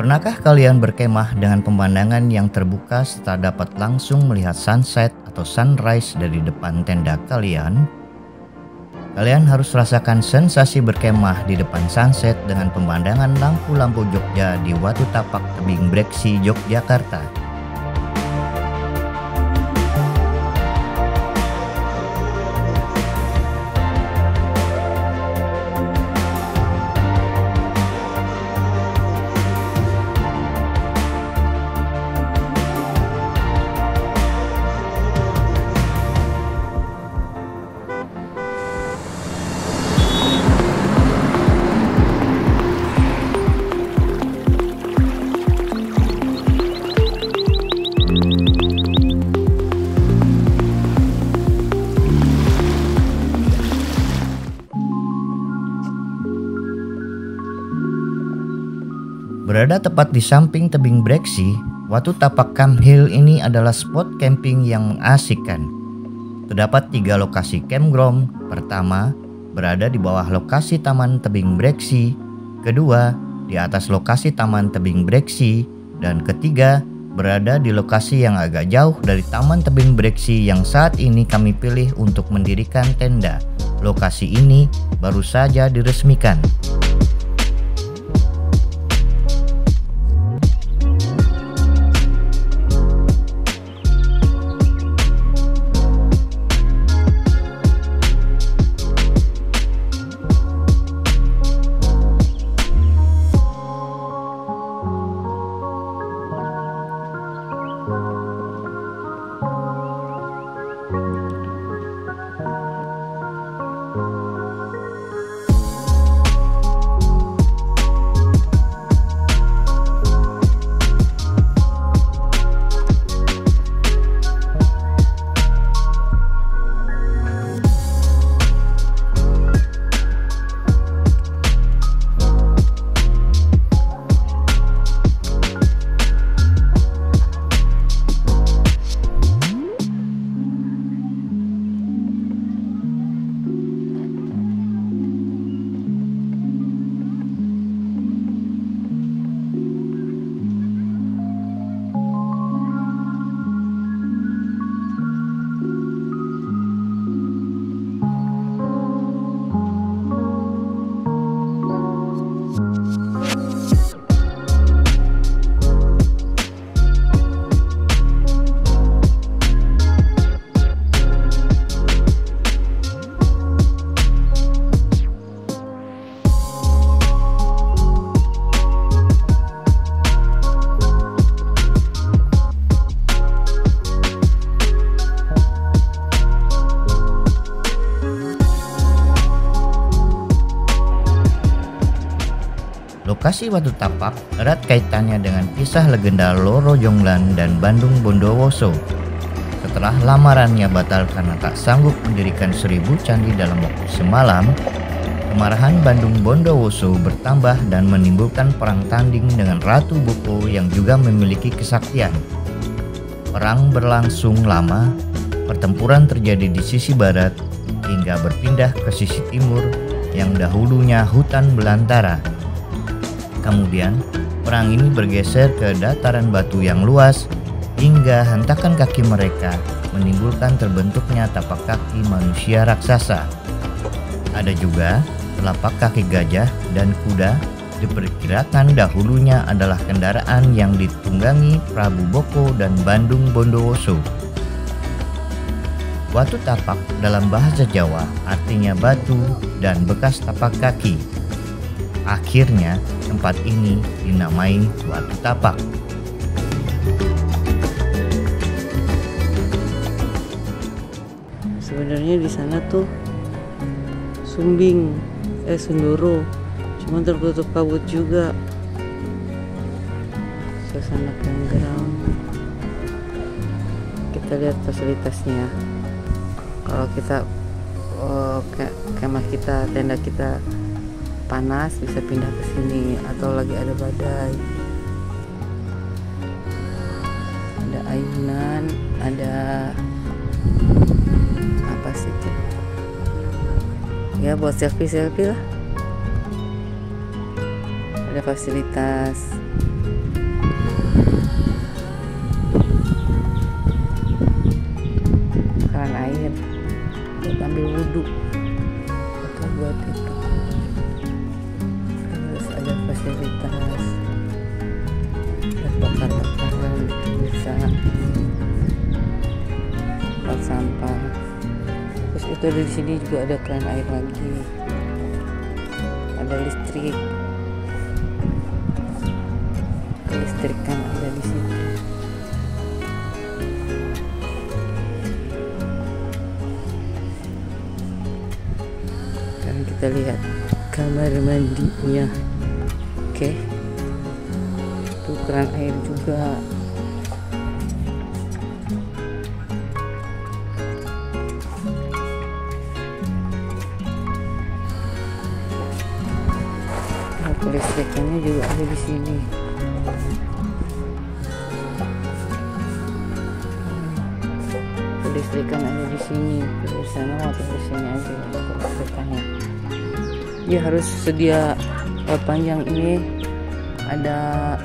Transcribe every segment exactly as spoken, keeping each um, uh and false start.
Pernahkah kalian berkemah dengan pemandangan yang terbuka serta dapat langsung melihat sunset atau sunrise dari depan tenda kalian? Kalian harus rasakan sensasi berkemah di depan sunset dengan pemandangan lampu-lampu Jogja di Watu Tapak Tebing Breksi, Yogyakarta. Berada tepat di samping tebing Breksi, Watu Tapak Camp Hill ini adalah spot camping yang mengasihkan. Terdapat tiga lokasi campground. Pertama, berada di bawah lokasi Taman Tebing Breksi. Kedua, di atas lokasi Taman Tebing Breksi. Dan ketiga, berada di lokasi yang agak jauh dari Taman Tebing Breksi yang saat ini kami pilih untuk mendirikan tenda. Lokasi ini baru saja diresmikan. Lokasi Watu Tapak erat kaitannya dengan kisah legenda Loro Jonglan dan Bandung Bondowoso. Setelah lamarannya batal karena tak sanggup mendirikan seribu candi dalam waktu semalam, kemarahan Bandung Bondowoso bertambah dan menimbulkan perang tanding dengan Ratu Boko yang juga memiliki kesaktian. Perang berlangsung lama, pertempuran terjadi di sisi barat hingga berpindah ke sisi timur yang dahulunya hutan belantara. Kemudian, perang ini bergeser ke dataran batu yang luas hingga hentakan kaki mereka menimbulkan terbentuknya tapak kaki manusia raksasa. Ada juga telapak kaki gajah dan kuda, diperkirakan dahulunya adalah kendaraan yang ditunggangi Prabu Boko dan Bandung Bondowoso. Watu Tapak dalam bahasa Jawa artinya batu dan bekas tapak kaki. Akhirnya, tempat ini dinamai Watu Tapak. Sebenarnya di sana tuh Sumbing, eh Sundoro, cuma tertutup kabut juga. Suasana campground. Kita lihat fasilitasnya. Kalau kita oh, ke kemah kita, tenda kita panas bisa pindah ke sini, atau lagi ada badai. Ada ayunan, ada apa sih itu? Ya buat selfie-selfie lah. Ada fasilitas itu ada di sini juga ada keran air lagi, ada listrik, kelistrikan ada di situ. Sekarang kita lihat kamar mandinya. Oke, itu keran air juga. Kelistrikannya juga ada di sini. Kelistrikan ada di sini. Di sana atau di sini aja kelistrikannya. Dia harus sedia eh, panjang ini ada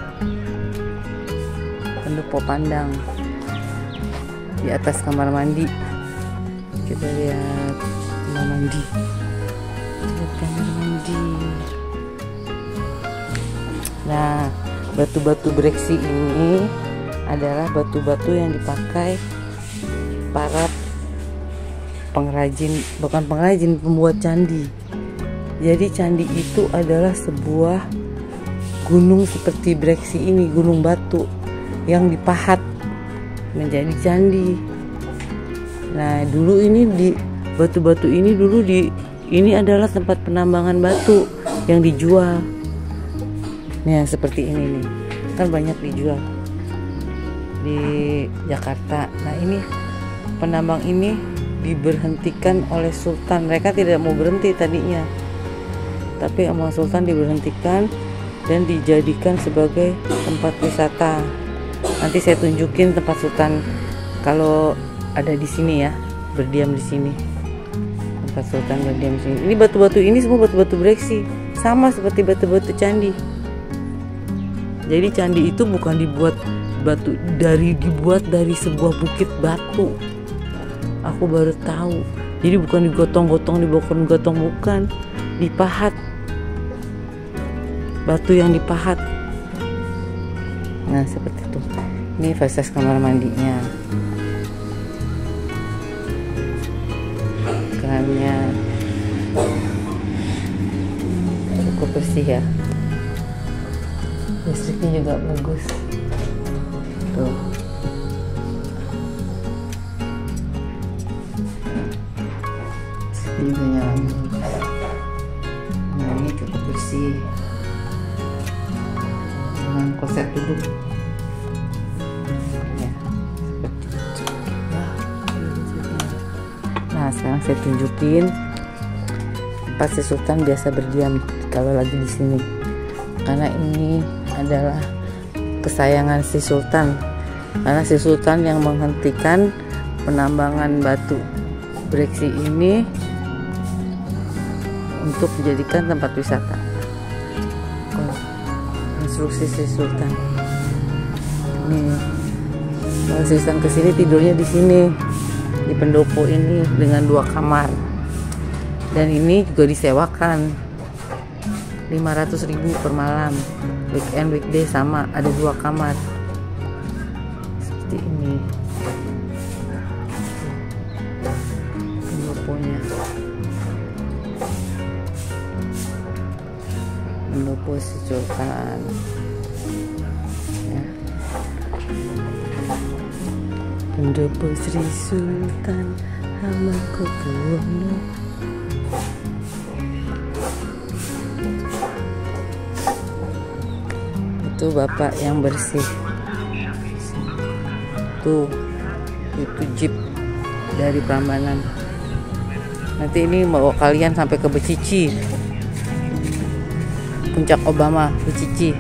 pendopo pandang di atas kamar mandi. Kita lihat kamar mandi. Lihat kamar mandi. Nah, batu-batu breksi ini adalah batu-batu yang dipakai para pengrajin, bukan pengrajin, pembuat candi. Jadi candi itu adalah sebuah gunung seperti breksi ini, gunung batu yang dipahat menjadi candi. Nah, dulu ini di batu-batu ini dulu di ini adalah tempat penambangan batu yang dijual. Nah, seperti ini nih, kan banyak dijual di Jakarta. Nah, ini penambang ini diberhentikan oleh Sultan. Mereka tidak mau berhenti tadinya, tapi sama Sultan diberhentikan dan dijadikan sebagai tempat wisata. Nanti saya tunjukin tempat Sultan kalau ada di sini ya, berdiam di sini. Tempat Sultan berdiam di sini. Ini batu-batu ini semua batu-batu breksi, sama seperti batu-batu candi. Jadi candi itu bukan dibuat batu dari dibuat dari sebuah bukit batu. Aku baru tahu. Jadi bukan digotong-gotong, dibokong-gotong, bukan, dipahat. Batu yang dipahat. Nah, seperti itu. Ini fasilitas kamar mandinya. Kerannya cukup bersih ya. Listriknya juga bagus tuh. Listriknya juga nyala bagus. Nah, ini cukup bersih dengan konsep duduk ya, seperti itu. Nah, sekarang saya tunjukin tempat si Sultan biasa berdiam kalau lagi di sini, karena ini adalah kesayangan si Sultan, karena si Sultan yang menghentikan penambangan batu breksi ini untuk dijadikan tempat wisata. Instruksi si Sultan. Nih, kalau si Sultan kesini tidurnya di sini, di pendopo ini dengan dua kamar, dan ini juga disewakan lima ratus ribu per malam. Weekend, weekday sama, ada dua kamar seperti ini pendoponya. Pendopo si Sultan ya. Pendopo Sri Sultan Hamengkubuwono. Itu bapak yang bersih tuh, itu jeep dari Prambanan. Nanti ini bawa kalian sampai ke Becici, Puncak Obama, Becici.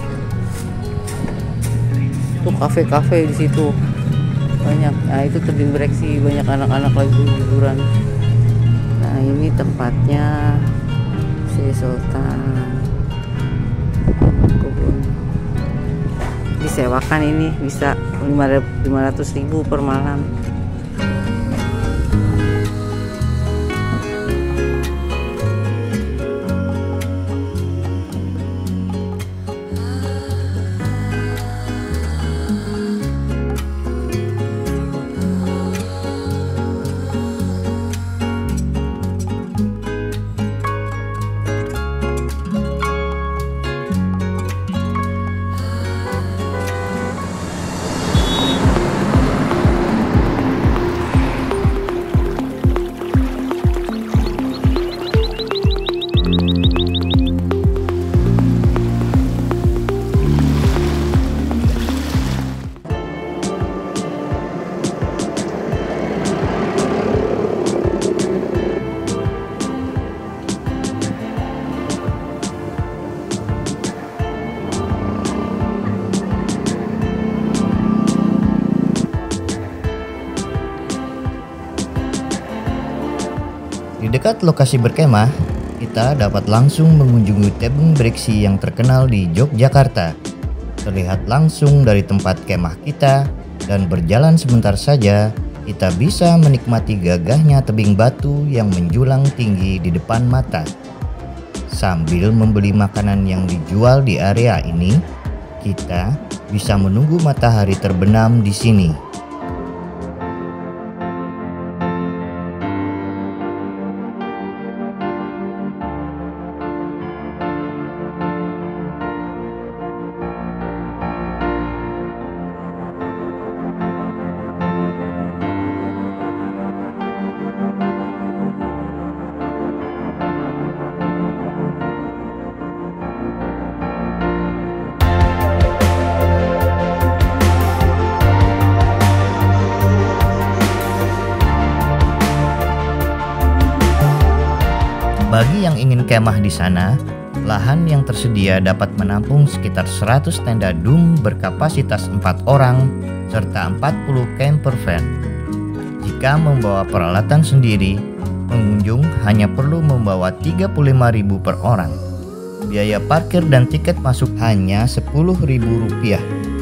Tuh kafe-kafe di situ banyak. Nah, itu tebing breksi, banyak anak-anak lagi liburan. Nah, ini tempatnya si Sultan. Disewakan ini bisa lima ratus ribu per malam. dekat lokasi berkemah, kita dapat langsung mengunjungi tebing breksi yang terkenal di Yogyakarta. Terlihat langsung dari tempat kemah kita, dan berjalan sebentar saja, kita bisa menikmati gagahnya tebing batu yang menjulang tinggi di depan mata. Sambil membeli makanan yang dijual di area ini, kita bisa menunggu matahari terbenam di sini. Bagi yang ingin kemah di sana, lahan yang tersedia dapat menampung sekitar seratus tenda dum berkapasitas empat orang serta empat puluh camper van. Jika membawa peralatan sendiri, pengunjung hanya perlu membawa tiga puluh lima ribu rupiah per orang. Biaya parkir dan tiket masuk hanya sepuluh ribu rupiah.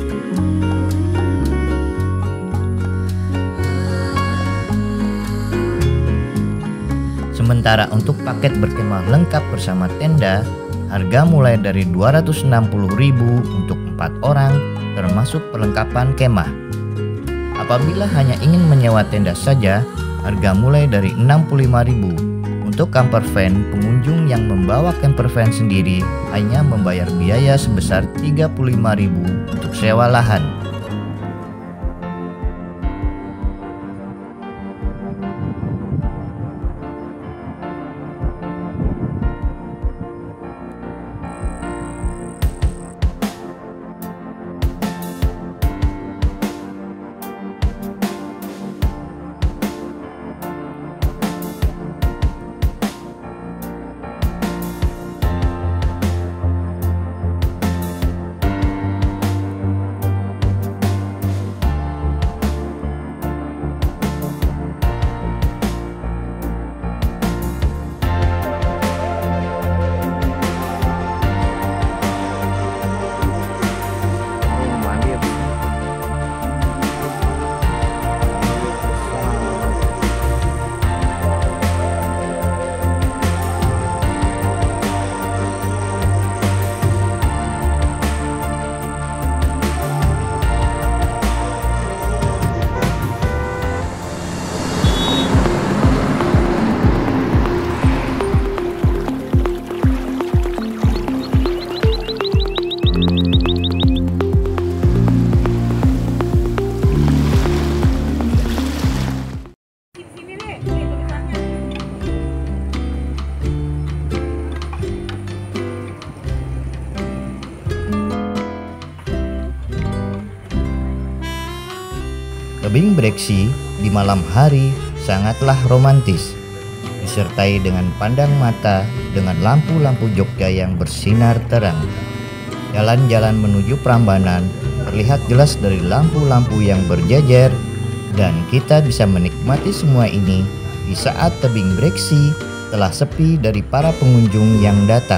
Sementara untuk paket berkemah lengkap bersama tenda, harga mulai dari dua ratus enam puluh ribu rupiah untuk empat orang termasuk perlengkapan kemah. Apabila hanya ingin menyewa tenda saja, harga mulai dari enam puluh lima ribu rupiah. Untuk camper van, pengunjung yang membawa camper van sendiri hanya membayar biaya sebesar tiga puluh lima ribu rupiah untuk sewa lahan. Tebing breksi di malam hari sangatlah romantis, disertai dengan pandang mata dengan lampu-lampu Jogja yang bersinar terang. Jalan-jalan menuju Prambanan terlihat jelas dari lampu-lampu yang berjejer, dan kita bisa menikmati semua ini di saat tebing breksi telah sepi dari para pengunjung yang datang.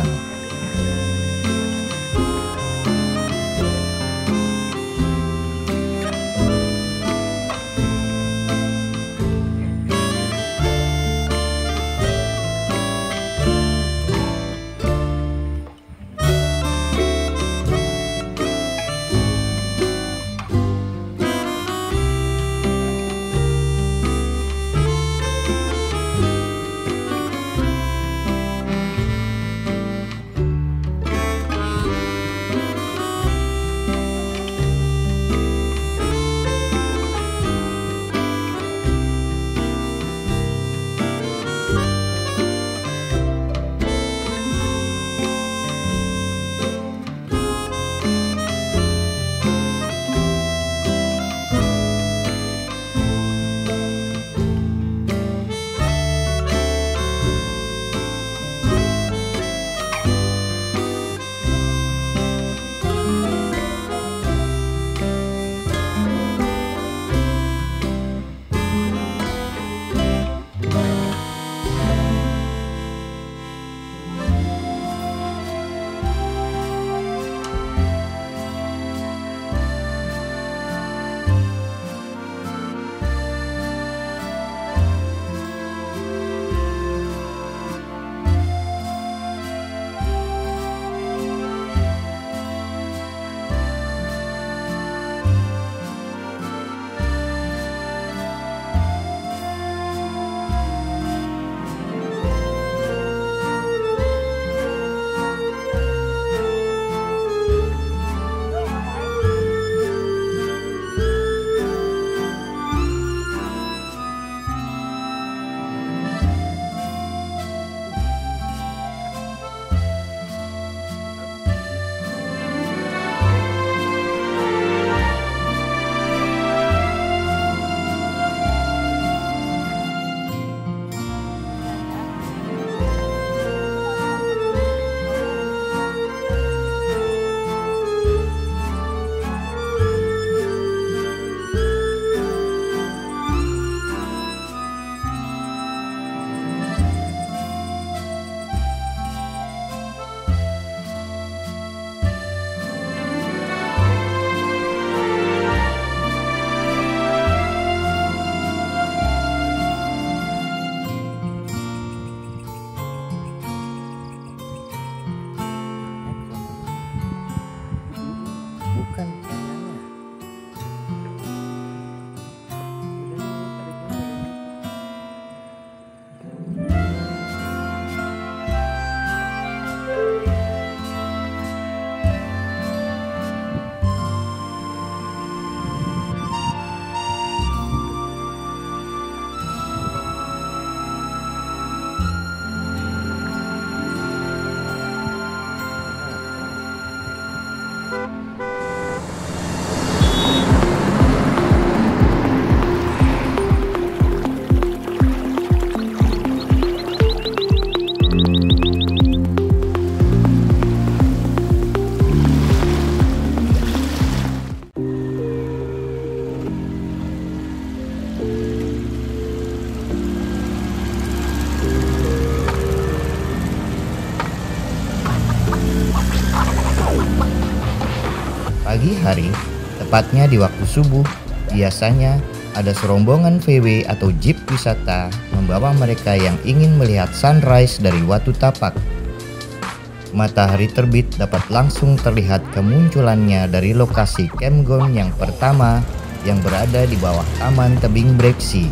hari, tepatnya di waktu subuh, biasanya ada serombongan V W atau jeep wisata membawa mereka yang ingin melihat sunrise dari Watu Tapak. Matahari terbit dapat langsung terlihat kemunculannya dari lokasi campground yang pertama yang berada di bawah Taman Tebing Breksi.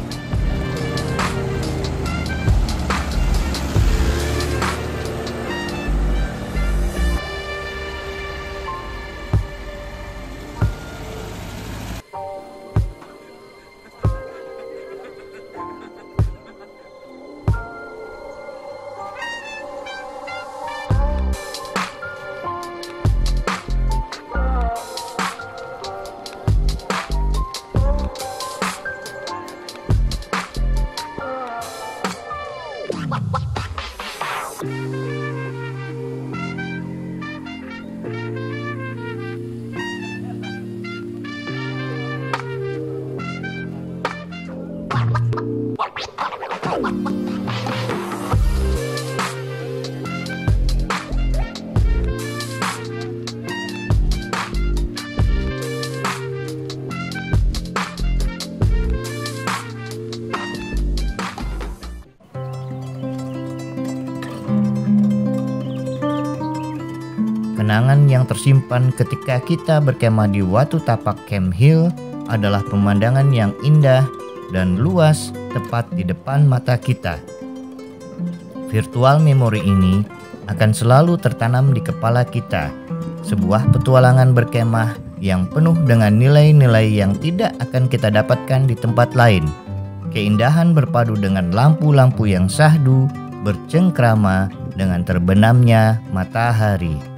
Kenangan yang tersimpan ketika kita berkemah di Watu Tapak Camp Hill adalah pemandangan yang indah dan luas tepat di depan mata kita. Virtual memory ini akan selalu tertanam di kepala kita, sebuah petualangan berkemah yang penuh dengan nilai-nilai yang tidak akan kita dapatkan di tempat lain. Keindahan berpadu dengan lampu-lampu yang syahdu bercengkrama dengan terbenamnya matahari.